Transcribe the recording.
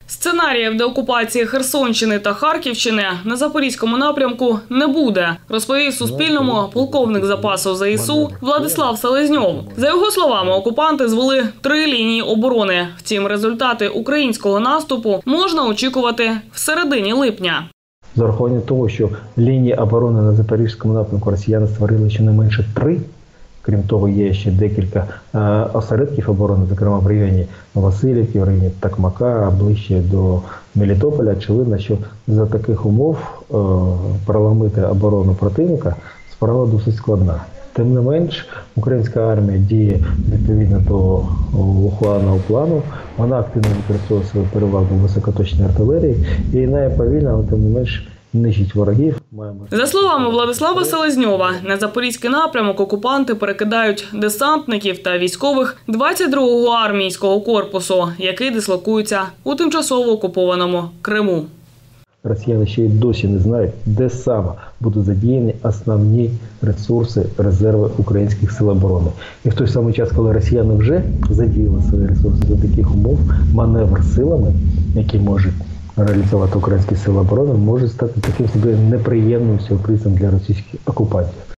Сценаріїв деокупації Херсонщини та Харківщини на Запорізькому напрямку не буде, розповів Суспільному полковник запасу ЗСУ Владислав Селезньов. За його словами, окупанти звели 3 лінії оборони. Втім, результати українського наступу можна очікувати в середині липня. З урахуванням того, що лінії оборони на Запорізькому напрямку росіяни створили щонайменше 3, крім того, є ще декілька осередків оборони, зокрема в районі Василівки, в районі Токмака, ближче до Мелітополя. Очевидно, що за таких умов проламити оборону противника справа досить складна. Тим не менш, українська армія діє відповідно до ухваленого плану. Вона активно використовує свою перевагу високоточної артилерії і повільно, але тим не менш нищить ворогів. За словами Владислава Селезньова, на Запорізький напрямок окупанти перекидають десантників та військових 22-го армійського корпусу, який дислокується у тимчасово окупованому Криму. Росіяни ще й досі не знають, де саме будуть задіяні основні ресурси, резерви українських сил оборони. І в той самий час, коли росіяни вже задіяли свої ресурси за таких умов, маневр силами, які можуть реалізувати українські сили оборони, може стати таким собі неприємним сюрпризом для російських окупантів.